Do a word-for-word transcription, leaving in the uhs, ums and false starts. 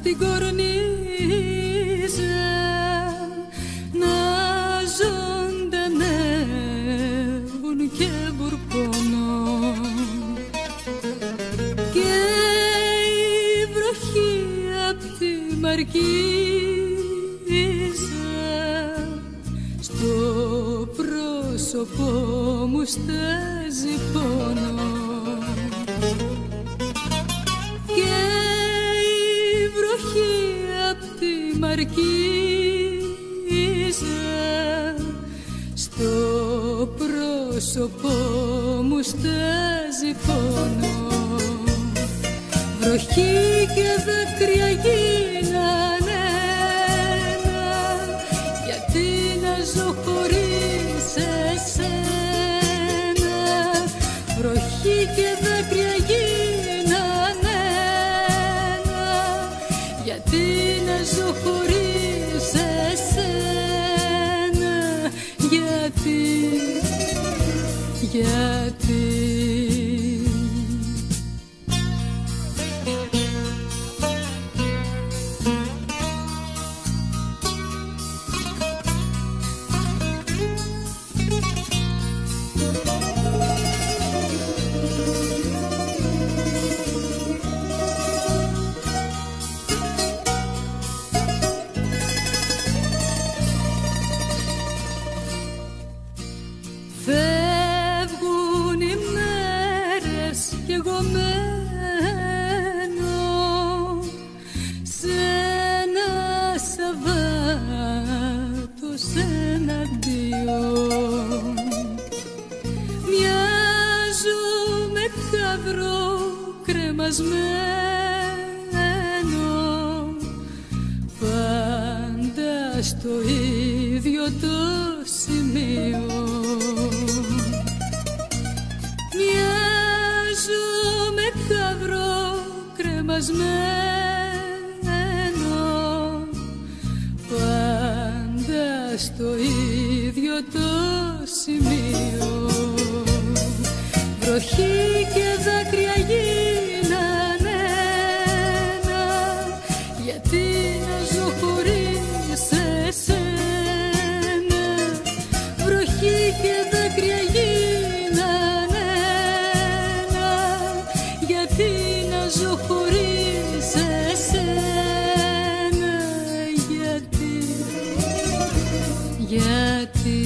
την κορνίζα να ζωντανεύουν και μπουρκώνω και η βροχή απ' τη μαρκίζα στο πρόσωπό μου στάζει πόνο και η βροχή απ' τη μαρκίζα στο πρόσωπό μου στάζει πόνο. Βροχή και δάκρυα γίνανε ένα, γιατί να ζω χωρίς εσένα. Βροχή και δάκρυα γίνανε ένα, γιατί να ζω χωρίς εσένα. Γιατί, γιατί φεύγουν οι μέρες κι εγώ μένω σε ένα Σαββάτο, σ' ένα αντίο. Μοιάζω με καύρο κρεμασμένο πάντα στο ίδιο το σημείο. Μοιάζω με καύρο κρεμασμένο πάντα στο ίδιο το σημείο. Βροχή και δάκρυα γίνανε ένα, γιατί να ζω χωρίς εσένα. Βροχή και δάκρυα γίνανε ένα, γιατί να ζω χωρίς εσένα. Γιατί, γιατί